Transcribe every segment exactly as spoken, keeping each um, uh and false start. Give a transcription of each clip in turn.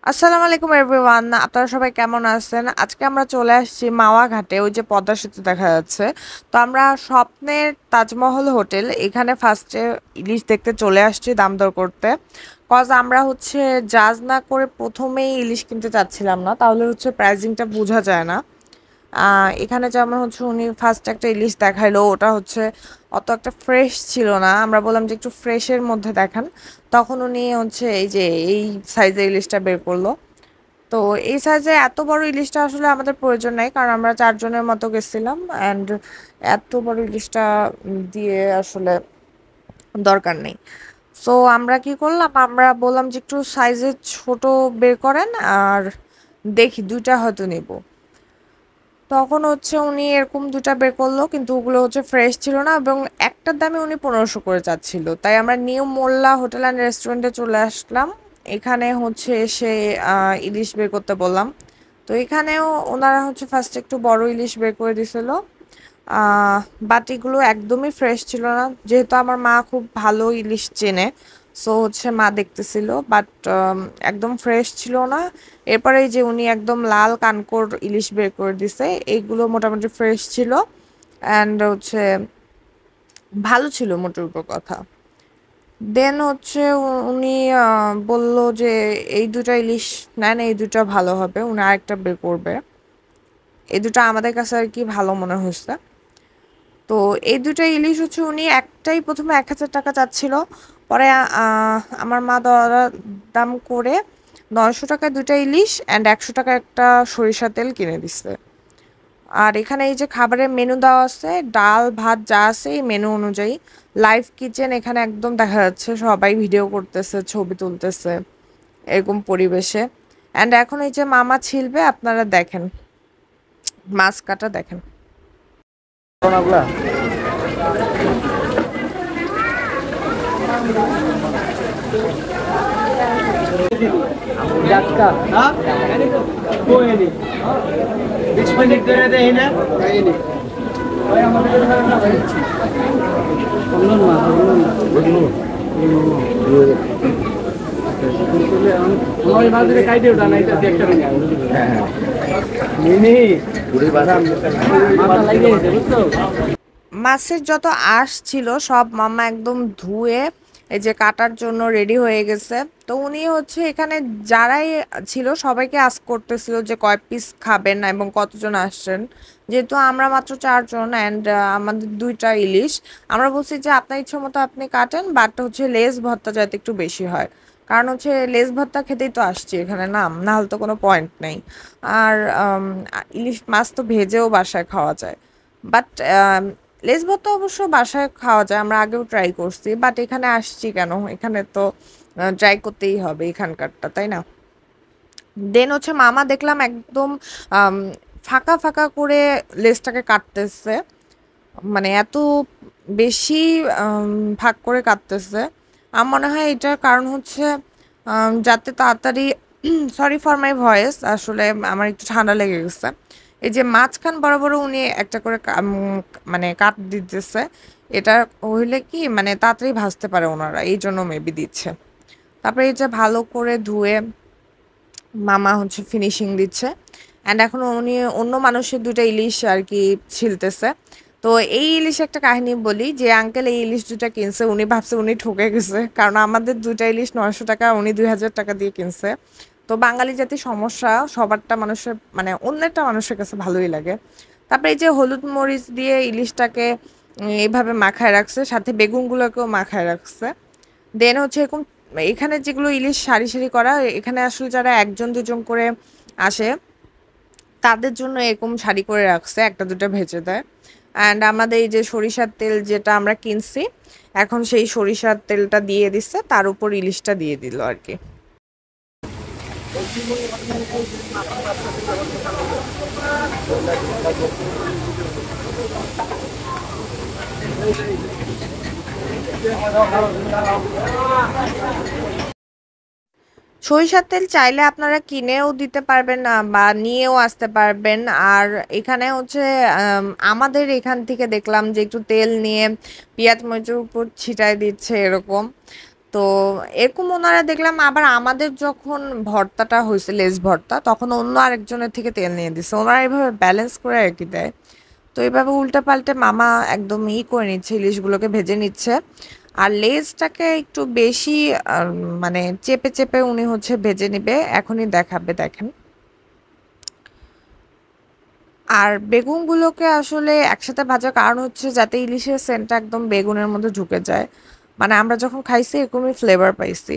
আসসালামু আলাইকুম এভরিওয়ান, আপনারা সবাই কেমন আছেন? আজকে আমরা চলে আসছি মাওয়া ঘাটে, ওই যে পদ্মা সেতু দেখা যাচ্ছে। তো আমরা স্বপ্নের তাজমহল হোটেল এখানে ফার্স্টে ইলিশ দেখতে চলে আসছি দাম দর করতে। কজ আমরা হচ্ছে জাজ না করে প্রথমেই ইলিশ কিনতে চাচ্ছিলাম না, তাহলে হচ্ছে প্রাইজিংটা বোঝা যায় না। আহ, এখানে যেমন হচ্ছে উনি ফার্স্ট একটা ইলিশ দেখাইলো, ওটা হচ্ছে অত একটা ফ্রেশ ছিল না। আমরা বললাম যে একটু ফ্রেশের মধ্যে দেখান, তখন উনি হচ্ছে এই যে এই সাইজের ইলিশটা বের করলো। তো এই সাইজে এত বড় ইলিশটা আসলে আমাদের প্রয়োজন নাই, কারণ আমরা চারজনের মতো গেছিলাম অ্যান্ড এত বড় ইলিশটা দিয়ে আসলে দরকার নেই। সো আমরা কি করলাম, আমরা বললাম যে একটু সাইজে ছোট বের করেন, আর দেখি দুইটা হয়তো নিব। তখন হচ্ছে উনি এরকম দুটা বের করলো, কিন্তু ওগুলো হচ্ছে ফ্রেশ ছিল না এবং একটার দামে উনি পনেরোশো করে চাচ্ছিল। তাই আমরা নিউ মোল্লা হোটেল অ্যান্ড রেস্টুরেন্টে চলে আসলাম। এখানে হচ্ছে এসে আহ, ইলিশ বের করতে বললাম। তো এখানেও ওনারা হচ্ছে ফার্স্ট একটু বড় ইলিশ বের করে দিছিল। আহ বাটিগুলো একদমই ফ্রেশ ছিল না, যেহেতু আমার মা খুব ভালো ইলিশ চেনে। সো হচ্ছে মা দেখতেছিল, বাট একদম ফ্রেশ ছিল না। এরপরে এই যে উনি একদম লাল কানকোর ইলিশ বের করে দিছে, এইগুলো মোটামুটি ফ্রেশ ছিল অ্যান্ড হচ্ছে ভালো ছিল মোটের উপর কথা। দেন হচ্ছে উ- উনি বলল যে এই দুটো ইলিশ নেন, এই দুটো ভালো হবে, উনি আরেকটা বের করবে। এই দুটো আমাদের কাছে আর কি ভালো মনে হয়েছে। তো এই দুটো ইলিশ হচ্ছে উনি একটাই প্রথমে এক হাজার টাকা চাচ্ছিল, পরে আহ, আমার মা দরা দাম করে নয়শো টাকায় দুটো ইলিশ অ্যান্ড একশো টাকা একটা সরিষা তেল কিনে দিচ্ছে। আর এখানে এই যে খাবারের মেনু দেওয়া আছে, ডাল ভাত যা আছে এই মেনু অনুযায়ী। লাইভ কিচেন এখানে একদম দেখা যাচ্ছে, সবাই ভিডিও করতেছে, ছবি তুলতেছে এরকম পরিবেশে। অ্যান্ড এখন এই যে মামা ছিলবে, আপনারা দেখেন মাছ কাটা দেখেন। Dakika. Ha? Bu yeni. Hiç panik görede yine. Yeni. Vay ama bir tane daha var. Ondan mı? Ondan mı? আমার বাজারে কাইটে ওটা না, এটা দেখতে পারি না। মিনি পুরি বাদাম মাথা লাগিয়ে গেছে, বুঝছো? মাছের যত আঁশ ছিল সব মামা একদম ধুয়ে এই যে কাটার জন্য রেডি হয়ে গেছে। তো উনি হচ্ছে এখানে যারাই ছিল সবাইকে আস্ক করতেছিল যে কয় পিস খাবেন এবং কতজন আসছেন। যেহেতু আমরা মাত্র চারজন অ্যান্ড আমাদের দুইটা ইলিশ, আমরা বলছি যে আপনার ইচ্ছে মতো আপনি কাটেন, বাট হচ্ছে লেস ভর্তা যাতে একটু বেশি হয়। কারণ হচ্ছে লেস ভর্তা খেতেই তো আসছি এখানে, নাম না হলে তো কোনো পয়েন্ট নেই। আর আম, ইলিশ মাছ তো ভেজেও বাসায় খাওয়া যায়, বাট লেস ভর্তা অবশ্য বাসায় খাওয়া যায়, আমরা আগেও ট্রাই করছি, বাট এখানে আসছি কেন, এখানে তো ট্রাই করতেই হবে এখানকারটা, তাই না? দেন হচ্ছে মামা দেখলাম একদম আম, ফাঁকা ফাঁকা করে লেসটাকে কাটতেছে, মানে এত বেশি আম, ভাগ করে কাটতেছে। আমার মনে হয় এটার কারণ হচ্ছে আম, যাতে তাড়াতাড়ি সরি ফর মাই ভয়েস, আসলে আমার একটু ঠান্ডা লেগে গেছে। এই যে মাঝখান বরাবর উনি একটা করে কা- উম, মানে কাট দিতেছে। এটা হইলে কি মানে তাড়াতাড়ি ভাজতে পারে ওনারা, এই জন্য মেবি দিচ্ছে। তারপরে এই যে ভালো করে ধুয়ে মামা হচ্ছে ফিনিশিং দিচ্ছে। অ্যান্ড এখন উনি অন্য মানুষের দুটো ইলিশ আর কি ছিলতেছে। তো এই ইলিশ একটা কাহিনী বলি, যে আঙ্কেল এই ইলিশ দুটা কিনছে, উনি ভাবছে উনি ঠকে গেছে, কারণ আমাদের দুইটা ইলিশ নয়শো টাকা, উনি দুই হাজার টাকা দিয়ে কিনছে। তো বাঙালি জাতির সমস্যা, সবারটা মানুষের মানে অন্যেরটা মানুষের কাছে ভালোই লাগে। তারপরে এই যে হলুদ মরিচ দিয়ে ইলিশটাকে উম, এইভাবে মাখায় রাখছে, সাথে বেগুনগুলোকেও মাখায় রাখছে। দেন হচ্ছে এরকম এখানে যেগুলো ইলিশ সারি সারি করা, এখানে আসলে যারা একজন দুজন করে আসে তাদের জন্য এরকম সারি করে রাখছে, একটা দুটো ভেজে দেয়। অ্যান্ড আমাদের এই যে সরিষার তেল যেটা আমরা কিনছি, এখন সেই সরিষার তেলটা দিয়ে দিচ্ছে, তার উপর ইলিশটা দিয়ে দিল আর কি। সরিষার তেল চাইলে আপনারা কিনেও দিতে পারবেন, আহ, বা নিয়েও আসতে পারবেন। আর এখানে হচ্ছে আম, আমাদের এখান থেকে দেখলাম যে একটু তেল নিয়ে পেঁয়াজ মরিচের উপর ছিটায় দিচ্ছে এরকম। তো এরকম ওনারা দেখলাম আবার আমাদের যখন ভর্তাটা হয়েছে লেস ভর্তা তখন অন্য আরেকজনের থেকে তেল নিয়ে দিচ্ছে, ওনারা এইভাবে ব্যালেন্স করে আর কি দেয়। তো এইভাবে উল্টে পাল্টে মামা একদম ই করে নিচ্ছে, ইলিশগুলোকে ভেজে নিচ্ছে। আর লেজটাকে একটু বেশি আহ, মানে চেপে চেপে উনি হচ্ছে ভেজে নিবে, এখনই দেখাবে দেখেন। আর বেগুনগুলোকে আসলে একসাথে ভাজার কারণ হচ্ছে যাতে ইলিশের সেন্টটা একদম বেগুনের মধ্যে ঢুকে যায়, মানে আমরা যখন খাইছি এরকমই ফ্লেভার পাইছি।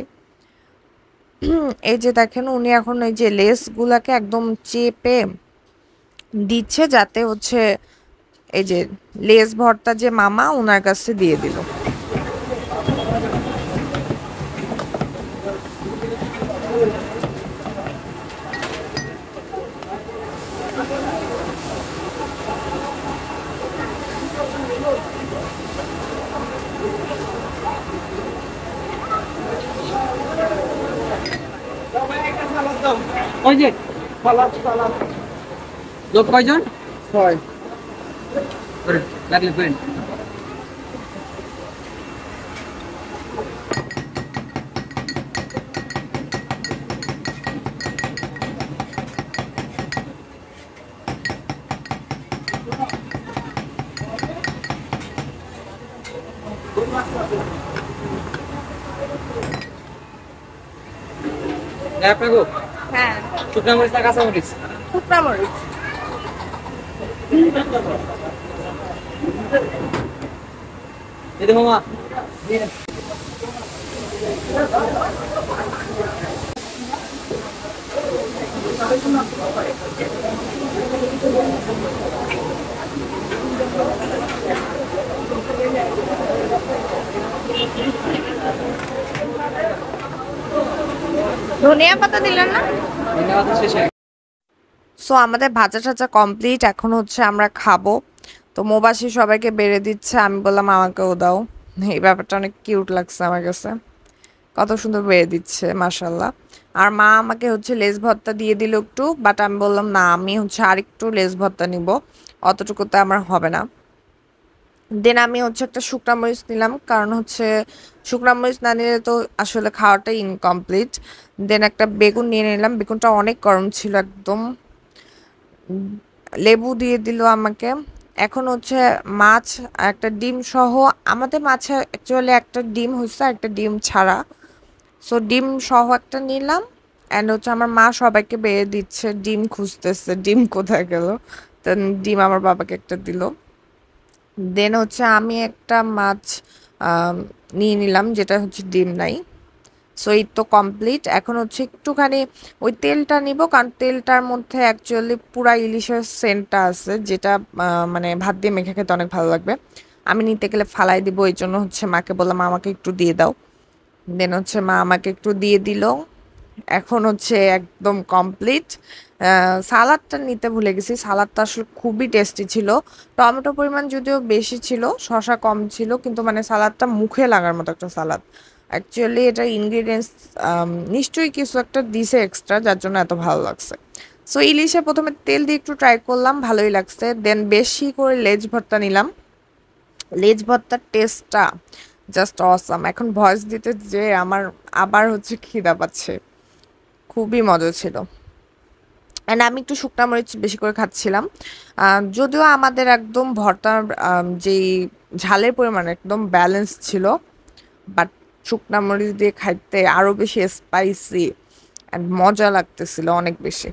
এই যে দেখেন উনি এখন এই যে লেসগুলাকে একদম চেপে দিচ্ছে যাতে হচ্ছে এই যে লেস ভর্তা যে মামা ওনার কাছে দিয়ে দিল। ওই যে সালাদ সালাদ লোক কয়জন? ছয়। লাগলে করেন। আপনাকে হ্যাঁ, শুকনা মরিচ না কাঁচা মরিচ? শুকনা মরিচ। দিদি মামা ধনিয়া পাতা দিলেন না? ধন্যবাদ শেষে। সো আমাদের ভাজা টাজা কমপ্লিট, এখন হচ্ছে আমরা খাবো। তো মোবাসী সবাইকে বেড়ে দিচ্ছে, আমি বললাম আমাকেও দাও। এই ব্যাপারটা অনেক কিউট লাগছে আমার কাছে, কত সুন্দর বেড়ে দিচ্ছে মাশাল্লাহ। আর মা আমাকে হচ্ছে লেস ভর্তা দিয়ে দিল একটু, বাট আমি বললাম না, আমি হচ্ছে আরেকটু লেস ভর্তা নিব, অতটুকুতে আমার হবে না। দেন আমি হচ্ছে একটা শুকনা মরিচ নিলাম, কারণ হচ্ছে শুকনা মরিচ না নিলে তো আসলে খাওয়াটাই ইনকমপ্লিট। দেন একটা বেগুন নিয়ে নিলাম, বেগুনটা অনেক গরম ছিল একদম। উম, লেবু দিয়ে দিল আমাকে। এখন হচ্ছে মাছ, একটা ডিম সহ। আমাদের মাছে অ্যাকচুয়ালি একটা ডিম হয়েছে, একটা ডিম ছাড়া। সো ডিম সহ একটা নিলাম। অ্যান্ড হচ্ছে আমার মা সবাইকে বেড়ে দিচ্ছে, ডিম খুঁজতেছে ডিম কোথায় গেল। দেন ডিম আমার বাবাকে একটা দিল। দেন হচ্ছে আমি একটা মাছ আম, নিয়ে নিলাম যেটা হচ্ছে ডিম নাই। সো এই তো কমপ্লিট। এখন হচ্ছে একটুখানি ওই তেলটা নিব, কারণ তেলটার মধ্যে অ্যাকচুয়ালি পুরা ইলিশের সেন্টটা আছে, যেটা আহ, মানে ভাত দিয়ে মেখে খেতে অনেক ভালো লাগবে। আমি নিতে গেলে ফালাই দিব, এই জন্য হচ্ছে মাকে বললাম আমাকে একটু দিয়ে দাও। দেন হচ্ছে মা আমাকে একটু দিয়ে দিল। এখন হচ্ছে একদম কমপ্লিট। সালাদটা নিতে ভুলে গেছি, সালাদটা আসলে খুবই টেস্টি ছিল। টমেটো পরিমাণ যদিও বেশি ছিল, শসা কম ছিল, কিন্তু মানে সালাদটা মুখে লাগার মতো একটা সালাদ। অ্যাকচুয়ালি এটা ইনগ্রিডিয়েন্টস নিশ্চয়ই কিছু একটা দিছে এক্সট্রা, যার জন্য এত ভালো লাগছে। সো ইলিশে প্রথমে তেল দিয়ে একটু ট্রাই করলাম, ভালোই লাগছে। দেন বেশি করে লেজ ভর্তা নিলাম, লেজ ভর্তার টেস্টটা জাস্ট অসাম। এখন ভয়েস দিতে যে আমার আবার হচ্ছে খিদা পাচ্ছে, খুবই মজা ছিল। অ্যান্ড আমি একটু শুকনা মরিচ বেশি করে খাচ্ছিলাম। আহ, যদিও আমাদের একদম ভর্তার আম, যেই ঝালের পরিমাণ একদম ব্যালেন্স ছিল, বাট শুকনা মরিচ দিয়ে খাইতে আরও বেশি স্পাইসি অ্যান্ড মজা লাগতেছিল অনেক বেশি।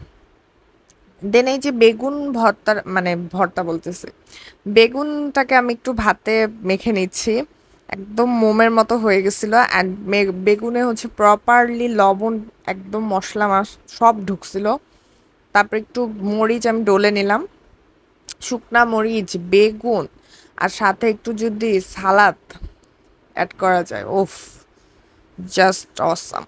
দেন এই যে বেগুন ভর্তা, মানে ভর্তা বলতেছে, বেগুনটাকে আমি একটু ভাতে মেখে নিচ্ছি, একদম মোমের মতো হয়ে গেছিলো। অ্যান্ড বেগুনে হচ্ছে প্রপারলি লবণ, একদম মশলা মাস সব ঢুকছিল। তারপর একটু মরিচ আমি ডলে নিলাম, শুকনা মরিচ, বেগুন, আর সাথে একটু যদি সালাদ অ্যাড করা যায়, ওফ, জাস্ট অসাম।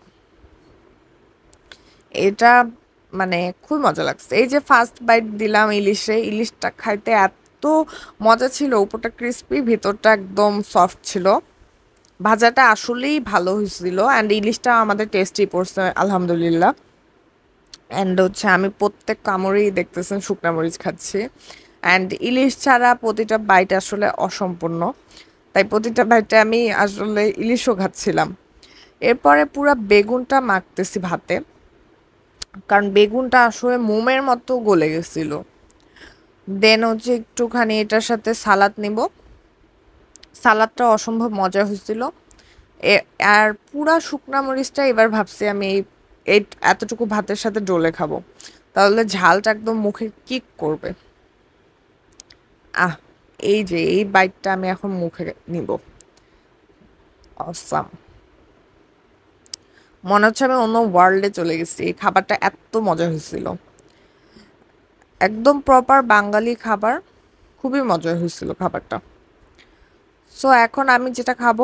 এটা মানে খুব মজা লাগছে। এই যে ফার্স্ট বাইট দিলাম ইলিশে, ইলিশটা খাইতে এত মজা ছিল, উপরটা ক্রিস্পি, ভিতরটা একদম সফট ছিল। ভাজাটা আসলেই ভালো হয়েছিল, অ্যান্ড ইলিশটা আমাদের টেস্টি পড়ছে আলহামদুলিল্লাহ। অ্যান্ড হচ্ছে আমি প্রত্যেক কামড়েই দেখতেছেন শুকনা মরিচ খাচ্ছি। অ্যান্ড ইলিশ ছাড়া প্রতিটা বাইট আসলে অসম্পূর্ণ, তাই প্রতিটা বাইটে আমি আসলে ইলিশও খাচ্ছিলাম। এরপরে পুরা বেগুনটা মাখতেছি ভাতে, কারণ বেগুনটা আসলে মোমের মতো গলে গেছিল। দেন হচ্ছে একটুখানি এটার সাথে সালাদ নিব, সালাদটা অসম্ভব মজা হয়েছিল। এ আর পুরা শুকনা মরিচটা এবার ভাবছি আমি এই এই এতটুকু ভাতের সাথে ডলে খাবো, তাহলে ঝালটা একদম মুখে কিক করবে। আহ, এই যে এই বাইটটা আমি এখন মুখে নিব, অসাম। মনে হচ্ছে আমি অন্য ওয়ার্ল্ডে চলে গেছি, এই খাবারটা এত মজা হয়েছিল, একদম প্রপার বাঙালি খাবার, খুবই মজা হয়েছিল খাবারটা। সো এখন আমি যেটা খাবো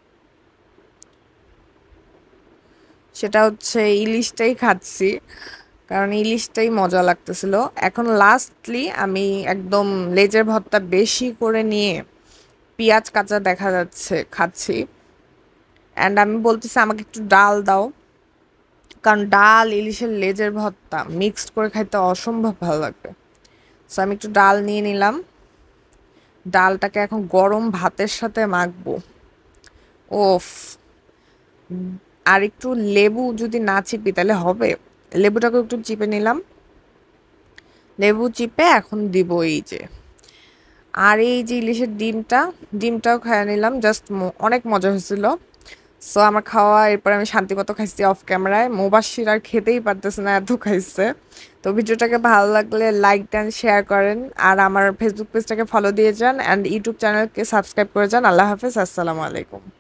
সেটা হচ্ছে ইলিশটাই খাচ্ছি, কারণ ইলিশটাই মজা লাগতেছিল। এখন লাস্টলি আমি একদম লেজের ভর্তা বেশি করে নিয়ে পেঁয়াজ কাঁচা দেখা যাচ্ছে খাচ্ছি। অ্যান্ড আমি বলতেছি আমাকে একটু ডাল দাও, কারণ ডাল ইলিশের লেজের ভর্তা মিক্সড করে খাইতে অসম্ভব ভালো লাগবে। সো আমি একটু ডাল নিয়ে নিলাম, ডালটাকে এখন গরম ভাতের সাথে মাখবো। ওফ, আর একটু লেবু যদি না চিপি তাহলে হবে, লেবুটাকে একটু চিপে নিলাম, লেবু চিপে এখন দিব এই যে। আর এই যে ইলিশের ডিমটা, ডিমটাও খাইয়ে নিলাম, জাস্ট অনেক মজা হয়েছিল। সো আমার খাওয়া, এরপর আমি শান্তিমতো খাইছি অফ ক্যামেরায়, মুবাশির আর খেতেই পারতেছে না, এত খাইছে। তো ভিডিওটাকে ভালো লাগলে লাইক দেন, শেয়ার করেন, আর আমার ফেসবুক পেজটাকে ফলো দিয়ে যান, অ্যান্ড ইউটিউব চ্যানেলকে সাবস্ক্রাইব করে যান। আল্লাহ হাফেজ, আসসালামু আলাইকুম।